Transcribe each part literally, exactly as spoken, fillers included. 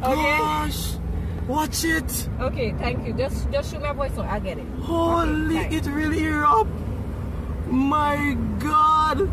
gosh! Okay. Watch it! Okay, thank you. Just just show my voice so I get it. Holy, okay, it really erupted! My God!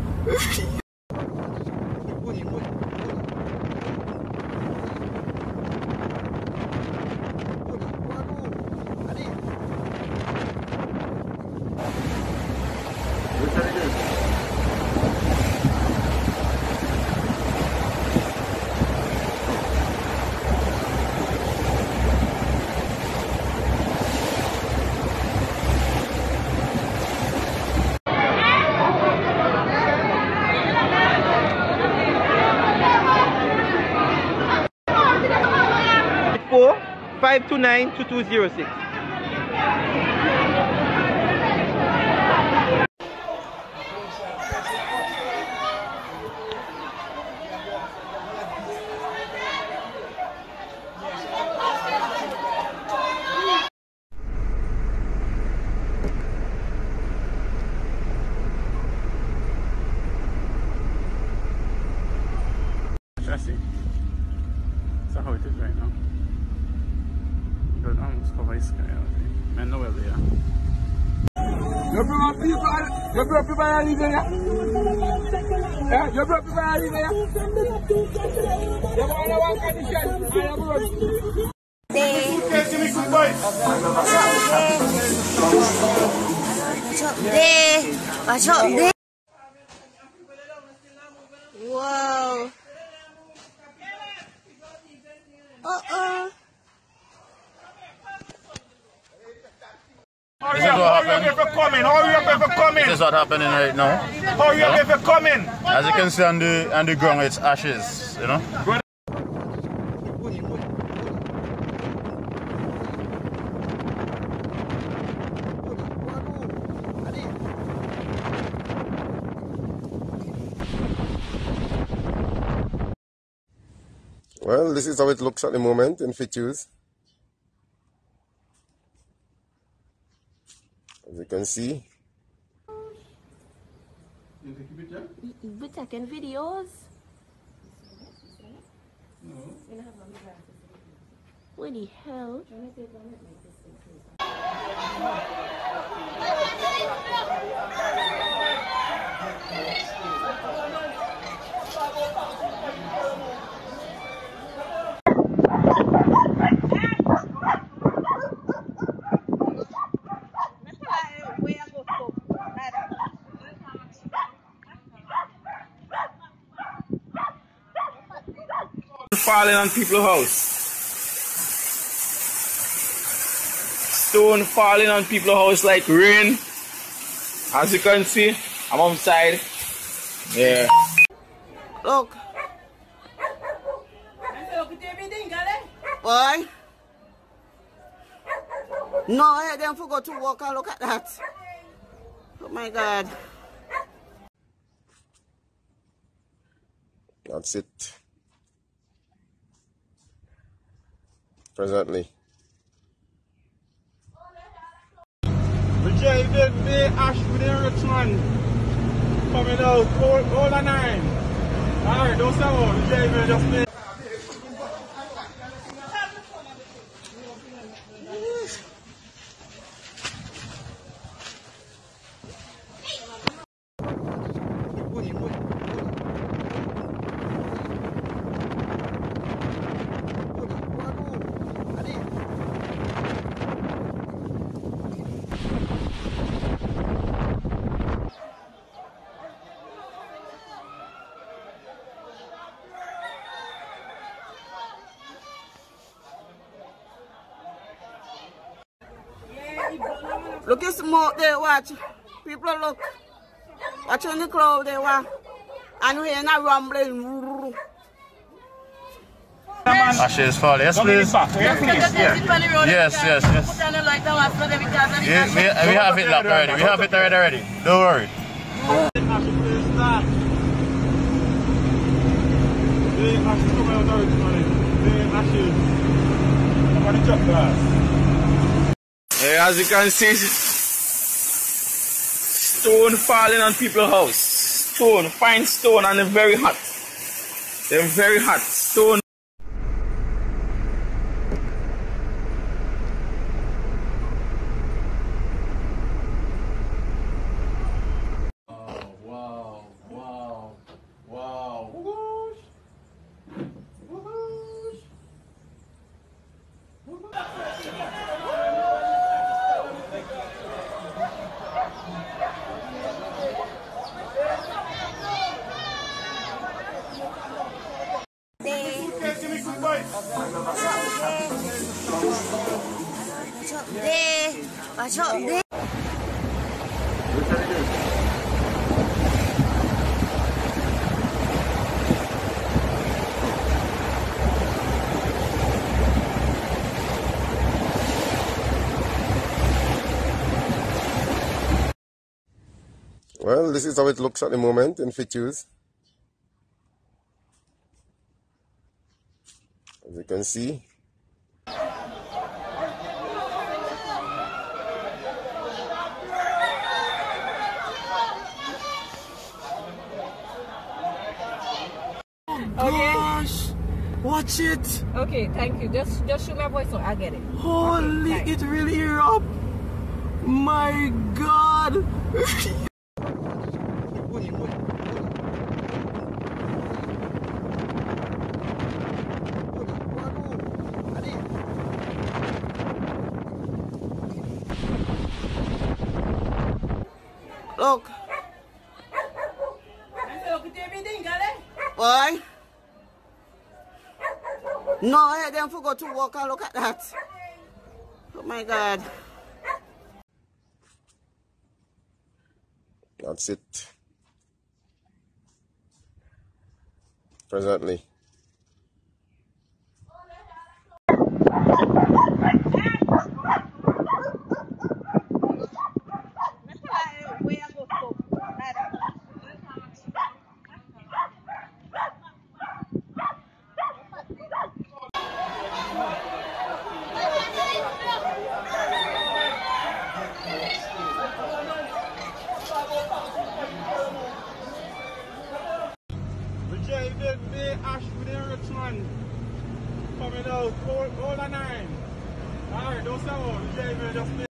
five two nine, two two zero six. That's it. So how it is right now. Almost cover his sky out there. I know where they are. You brought people, you brought people out here. Yeah, you brought people out here. You want to walk on the shed. I am running. Watch out there. Whoa. Uh-uh. Hurry up, hurry up if you're coming, hurry up if you're coming. This is what happening right now. Hurry up if you're coming. As you can see on the on the ground, it's ashes, you know. Well, this is how it looks at the moment in Fituse. As you can see. We're taking videos. No. What the hell? Falling on people's house. Stone falling on people's house like rain. As you can see, I'm outside. Yeah. Look. Boy. No, I didn't forget to walk and look at that. Oh my God. That's it. Presently. We driving the ash with the Eruption coming out all, all the nine. Alright, don't sound. We driving just me. Look at smoke there, watch. People look. Watch on the cloud there, watch. And we're in a rumbling. Ashes fall. Yes, please. Yes, yes, yes. Yeah, we, we have it locked already. We have it already. already. Don't worry. Yeah, as you can see, stone falling on people's house. Stone, fine stone, and they're very hot. They're very hot. Stone. boys. Watch up there. Watch up there. Well, this is how it looks at the moment in Fituse. As you can see. Gosh, watch it. Okay, thank you. Just just shoot my voice so I get it. Holy, Okay, it really erupted. My God. Look. Boy. No, I then forgot to walk and look at that. Oh my God. That's it. Presently. Eruption coming out, all, all the nine. Alright, don't say all, just